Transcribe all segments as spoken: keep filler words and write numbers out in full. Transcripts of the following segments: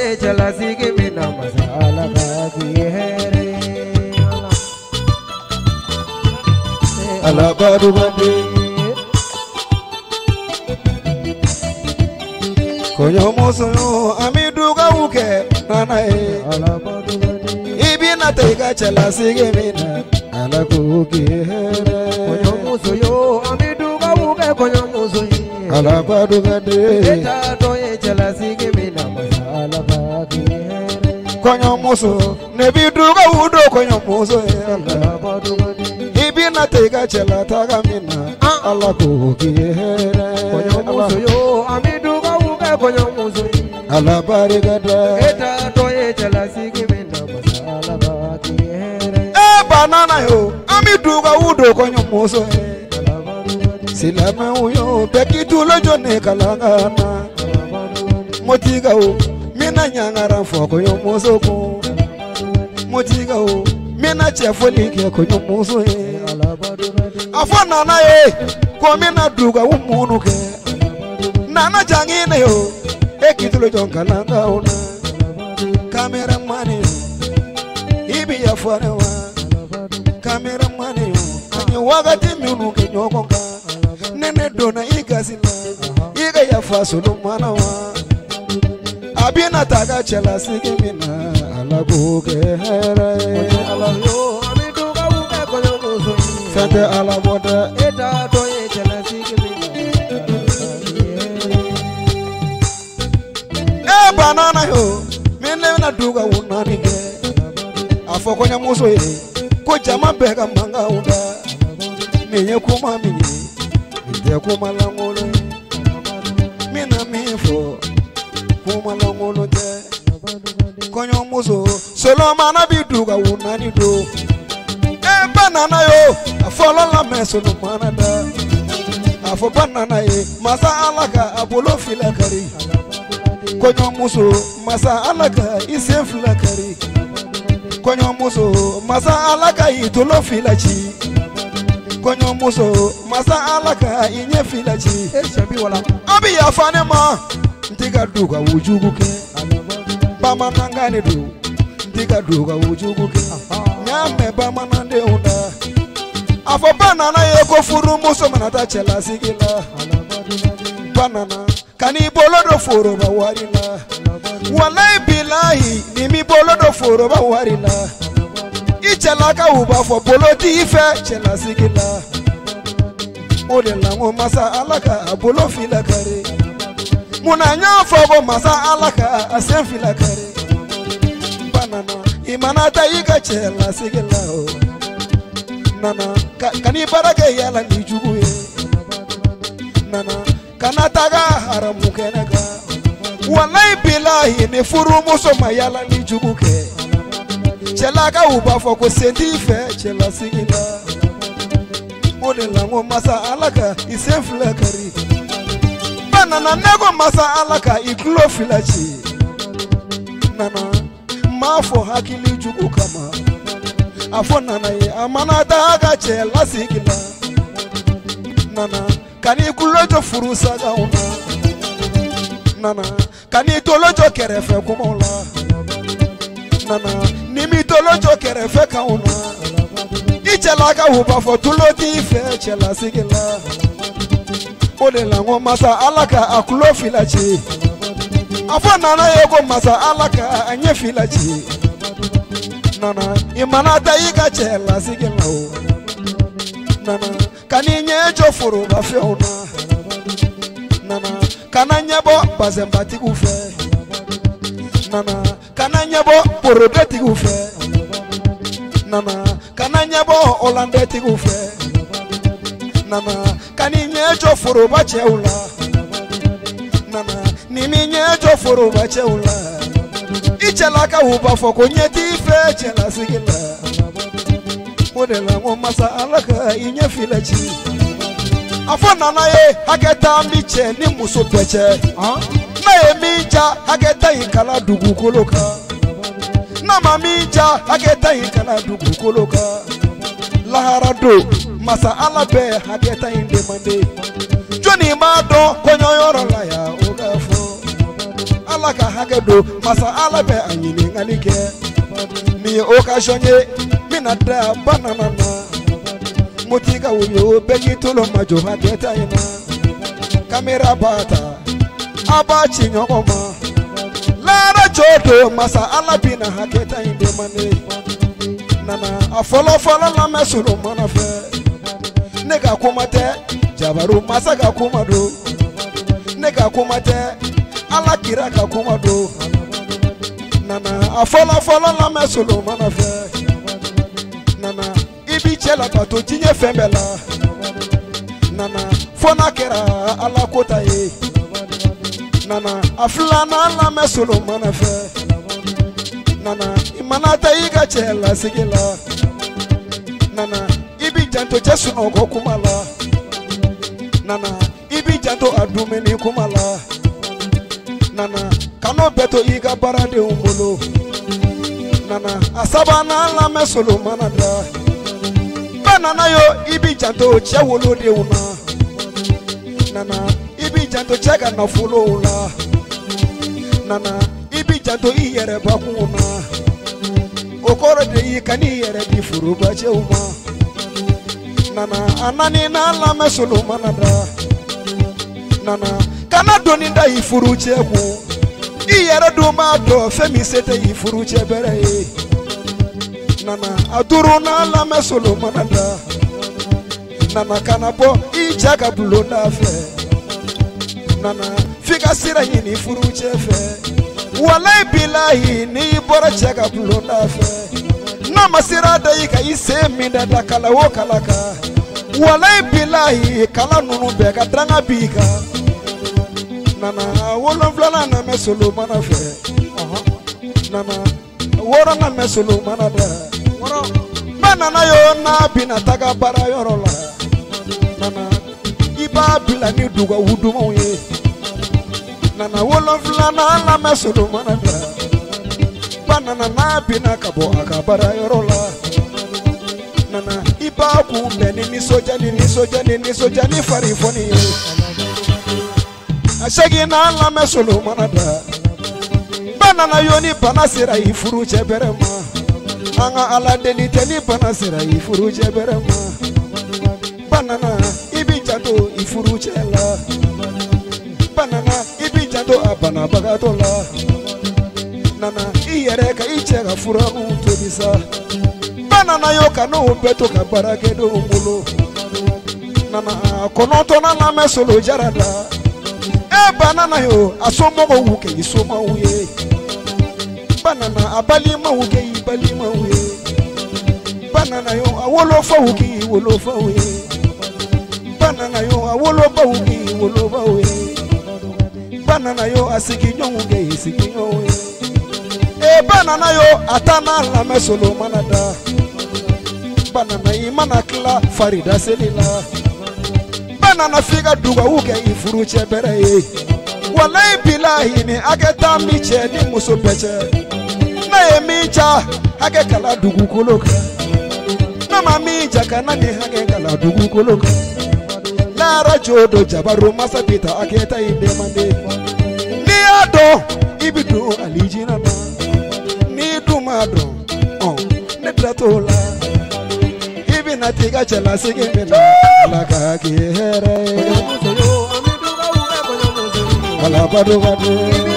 ye chala sigi mina masala ka ki here ala badu bade konyo moso amidu ga uke nana e ala badu bade ibina tega chala sigi mina ala ku ki here konyo moso yo amidu ga uke konyo moso ala badu bade eta to ye chala sigi mina masala ka ki here konyo moso nebi duga udo konyo moso ala badu bade ibina tega chala taga mina ala ku ki here konyo moso yo amidu ga uke konyo moso ala bari gada eta to ye chala sigi mina masala ka ki here e banana yo amidu ga udo konyo moso silama uyo bekitu lojo ne kalangana motiga o mina nyangara foko yo moso ko motiga o mina chefoli ke ko yo moso e afana na e ko mina duga umunu ke nana jangine yo bekitu lojo kalanga ona camera mani ibi ya fane wa camera mani yo wagati minu ke nyoko ka nene dona igazina iga ya fasulu mana wa abina taga chala sigi mina ala buke here ala yo amidu ga buke konyo muso sante ala boda eta to ye chala sigi mina e banana yo mine na duga unani ke afokonya muso ye ko jama bega manga unda menye kuma minye ite kuma langolo mina mifo kuma langolo te konyo muso solo mana biduga unani do e banana yo afolo la meso no mana da afo banana e masa alaka abolo fila kari konyo muso masa alaka ise fila kari konyo muso masa alaka itolo fila chi konyo muso masa alaka inye filachi eshabi wala abi ya fane ma ndiga duga wujugu ke bama nangane du ndiga duga wujugu ke nyame bama nande unda afo banana yeko furu muso manata chela sigila banana kani bolodo furu ba warila wallahi billahi nimi bolodo furu ba warila ichalaka uba fo boloti ife chela sigila ode lango masa alaka abolo fila kare munanya fo masa alaka asen fila kare banana imanata iga chela sigila o nana ka, kani barake yala nijugu ye nana kanata ga haramu kenaka wallahi billahi ne furu muso mayala nijugu ke chela ka uba fo ko senti fe chela sigila ode lango masa alaka isen fila kari banana nego masa alaka iklo filachi nana mafo hakili jugu kama afo nana ye amana daga chela sigila nana kani kulojo furusa ga una nana kani tolojo kerefe kumola nana nimi tolojo kerefe ka una ichela ka uba fo tuloti fe chela sigila ode lango masa alaka akulo filachi afo nana yego masa alaka anye filachi nana imana dayiga chela sigila o nana kani nyejo furu ba fe una nana kana nyebo bazembati ku fe nana kana nyebo porodeti ku fe nana kana nyebo olandeti ku fe nana kani nyejo furu ba cheula nana nimi nyejo furu ba cheula ichela ka uba foko nyeti fe chela sigila modela ngo masa alaka inye filachi afo nana ye haketa miche ni muso peche na ye minja haketa ikala dugu koloka na maminja haketa ikala dugu koloka laharado masa alabe haketa inde mande joni mado konyo yoro la ya ogafo ala ka hakɛ do masa ala bɛ a ɲininkali kɛ nin ye occasion ye mina da banana na moti ka wuyo bɛɛ k'i tolo majɔ hakɛ ta in na kamera b'a ta a b'a ci ɲɔgɔn ma laara cogo masa ala bina hakɛ ta in demande nana a fɔlɔ fɔlɔ lamɛn solo mana fɛ ne ka kuma tɛ jabaru masa ka kuma do ne ka kuma tɛ ala kira ka kuma do nana a fɔlɔ fɔlɔ lamɛn solo mana fɛ nana i bi cɛ la bato diɲɛ fɛn bɛɛ la nana fo n'a kɛra ala ko ta ye nana a filanan lamɛn solo mana fɛ nana i mana ta i ka cɛ lasigi la nana i bi janto cɛ sunɔgɔ kuma la nana i bi janto a dumuni kuma la nana kan'o bɛɛ to i ka baaradenw bolo nana a sabanan lamɛn solo mana da bɛɛ nana yo i bi janto cɛ wolodenw na nana i bi janto cɛ ka nafolow la nana i bi janto i yɛrɛ bakun na o kɔrɔ de y'i ka n'i yɛrɛ di furubacɛw ma nana a nani n'a lamɛn solo mana da nana kana doni da i furu cɛ kun i yɛrɛ dun b'a dɔn fɛn min se tɛ i furu cɛ bɛrɛ ye nana a duuru n'a lamɛn solo mana da nana kana bɔ i cɛ ka bulonda fɛ nana f'i ka sira ɲini furu cɛ fɛ walayi bilahi n'i bɔra cɛ ka bulonda fɛ n'a ma sira da i ka i sen min da da kala o kala kan walayi bilahi kala ninnu bɛɛ ka danga b'i kan nana wolonfila lamɛn solo mana fɛ nana wɔɔrɔ lamɛn solo mana da bɛɛ nana yo n'a bɛna taga baarayɔrɔ la nana i b'a bila ni dugawu dumanw ye nana wolonfila lamɛn solo mana da bɛɛ nana n'a bɛna ka bɔ a ka baarayɔrɔ la nana i b'a kunbɛn ni nisɔndiya ni nisɔndiya ni nisɔndiya ni farifoni ye a segin n'a lamɛn solo mana da bɛɛ nana yo ni bana sera i furu cɛ bɛrɛ ma an ka ala deli tɛ ni bana sera i furu cɛ bɛrɛ ma bɛɛ nana i bi janto i furu cɛ la bɛɛ nana i bi janto a banabagatɔ la nana i yɛrɛ ka i cɛ ka furaw tobi sa bɛɛ nana yo ka n'o bɛɛ to ka baarakɛdenw bolo nana a kɔnɔntɔnna lamɛn solo jara da e banana yo a somɔgɔw kɛ i somaw ye banana a balimaw kɛ i balimaw ye banana yo a wolofaw kɛ i wolofaw ye banana yo a wolobaw kɛ i wolobaw ye banana yo a sigiɲɔgɔnw kɛ i sigiɲɔgɔnw ye e banana yo a taa n'a lamɛn solo mana da banana i mana tila farida seli la nana f'i ka dugawu kɛ i furu cɛ bɛrɛ ye walayi bilahi ni hakɛ t'a min cɛ ni muso bɛɛ cɛ n'a ye min ca hakɛ kala dugukolo kan n'a ma min ja kana ni hakɛ kala dugukolo kan laara jo do jabaru masa bita hakɛ ta i demande n'i y'a dɔn i bi don alijinɛ na n'i dun m'a dɔn ɔ ne bila t'o la i bɛna t'i ka cɛlasigi min na ala ka k'i hɛrɛ ye wala bado bado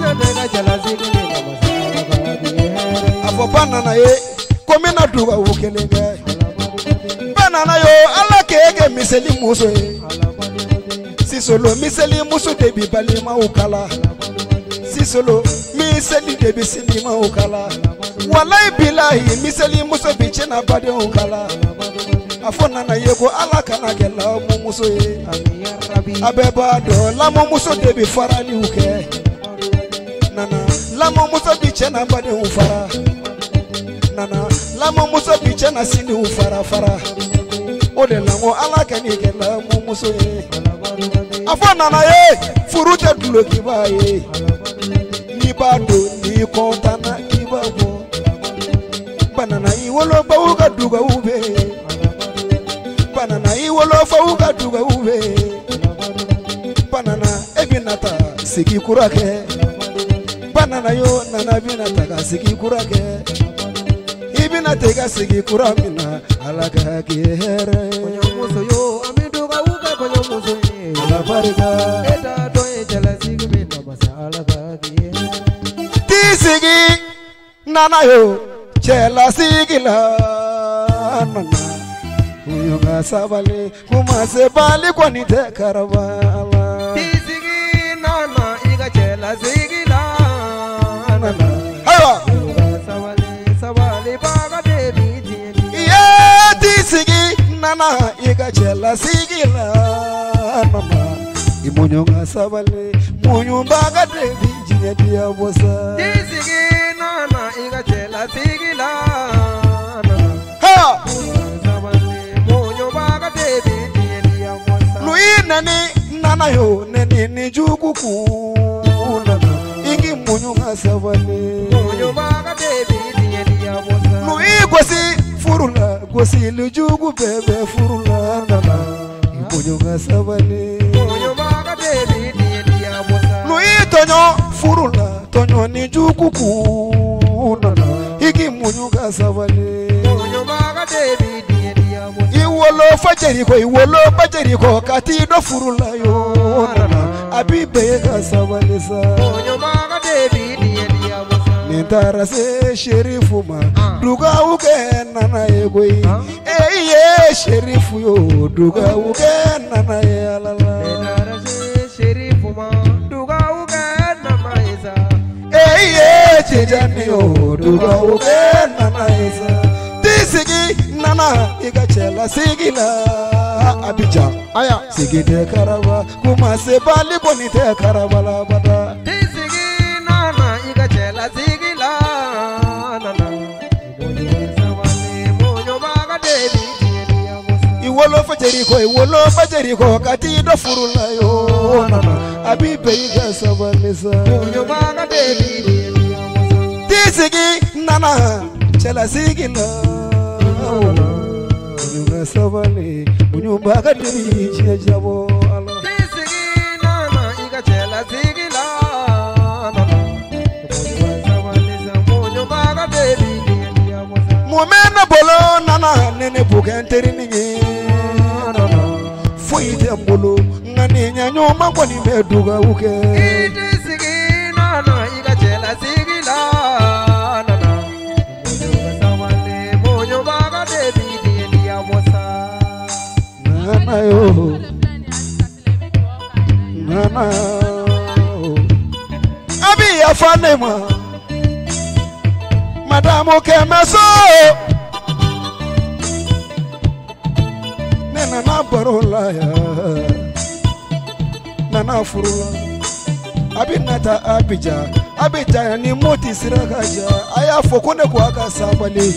a fɔ ba nana ye ko n bɛna dugawu kelen kɛ ba nana yo ala k'e kɛ miseli muso ye sisolo miseli muso de bi balimaw kala sisolo miseli de bi silimaw kala walayi bilahi miseli muso bi cɛna badenw kala a fɔ nana ye ko ala kana kɛ lamɔ muso ye a bɛɛ b'a dɔn lamɔ muso de bi faraliw kɛ nana lamɔ muso bi cɛna badenw fara nana lamɔ muso bi cɛna siniw fara fara o de la ko ala kɛ ni kɛ lamɔ muso ye a fɔ nana ye furu tɛ dulokiba ye n'i b'a dɔn n'i kɔntanna i b'a bɔ banana i wolobaw ka dugawu bɛ yen banana i wolofaw ka dugawu bɛ yen banana e bɛna taa sigi kura kɛ nana yo nana bina taka sigi kurake ibina tega sigi kuramina alaka kihere konyomuso yo amiduga uka konyomuso ye ala barika eta doye jala sigi mina masala bagi tisigi nana yo chela sigi la nana uyunga sabali kuma sebali kwa nite karabala tisigi nana iga chela sigi la nana hawa uyunga sabali sabali baga debi tieni ye tisigi nana iga chela sigi la nana imunyunga sabali munyumbaga debi jinya dia bosa tisigi nana iga chela sigi la nana ha nani nana yo nani ni jugu kuna ingi munyu ngasavale munyu baga baby diye diya bosa lui gosi furula gosi lu jugu bebe furula nana munyu ngasavale munyu baga baby diye diya bosa lui tonyo furula tonyo ni jugu kuna ingi munyu ngasavale munyu baga baby diye diya bosa iwolo fajeriko iwolo fajeriko katido furula yo nana abibe kasabalisa munyu baga baby diye diya bosa nintara se sherifu ma duga uke nana egoi uh. eh ye sherifu yo duga uke nana ye alala nintara se sherifu ma duga uke nana isa eh ye tijani yo duga uke nana isa tisigi nana igachela sigila abija aya sigite karaba kuma sebali bonite karabala bada tisigi nana igachela sigila nana munyu sabali munyu baga debi diye bosa iwolo fajeriko iwolo fajeriko katido furula yo nana abibe igasabalisa munyu baga debi diye bosa tisigi nana chela sigila munyu sabali munyu baga debi jabo ala tisigi nana igachela sigila nana munyu sabali munyu baga debi diye bosa mumena bolo nana nene bukenteri ninyi nana fuite mbolo ngani nyanyo mangoni meduga uke tisigi nana igachela sigila nana munyu sabali munyu baga debi diye bosa nana yo nana abi afanema madamu kemeso nena na barola ya nana furula abi nata abija abija ni moti sirakaja aya fokone kwa kasabale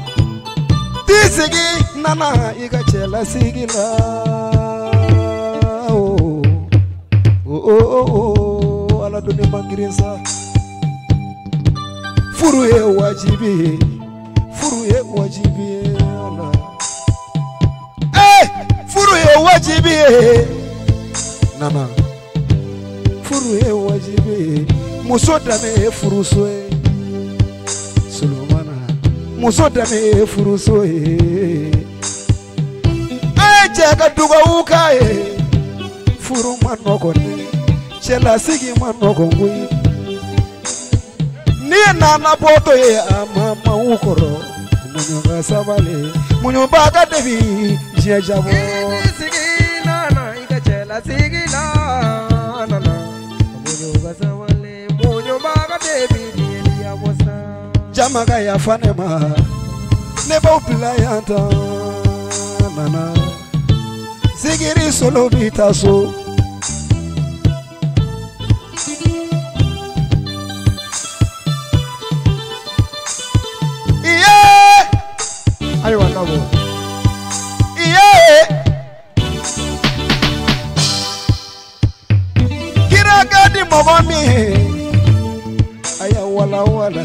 tisigi nana igachela sigila oh oh oh oh ala doni mangirinsa furu ye wajibi furu ye wajibi ala eh furu ye wajibi nana furu ye wajibi musoda me furu soe Solomana musoda me furu soe eh jaga duga ukae furu manoko ne chela sigi manoko ngui ni nana boto ye amama ukoro munyoga sabale munyobaga debi jejabo tisigi nana igachela sigila nana munyu sabali munyu baga debi diye bosa jamaga ya fanema neba upila yanta nana sigiri solo bitaso ayo wanabo iye kiraga di mogomi aya wala wala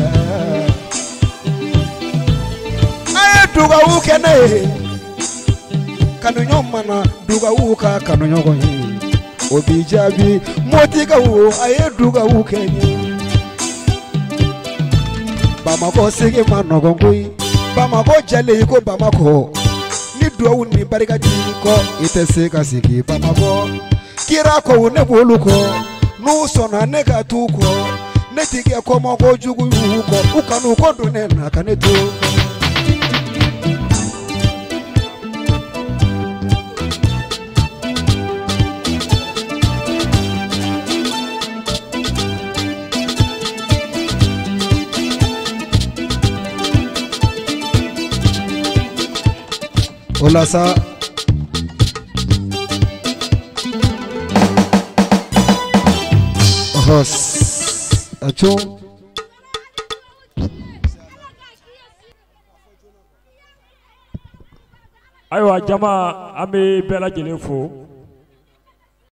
aya duga ukene kanunyo mana duga uka kanunyo gonyi obijabi motika wo aya duga ukene Bamako sigi manogongui Bamako jale ko Bamako ni duawu ni barika jiko ite sega sigi Bamako kira ko ne boluko nu sona ne ka tuko ne tike ko mo ko jugu yuko ukanu ko do ne na kaneto Hola sa Hos Acho Aywa jama ambe bela jele fo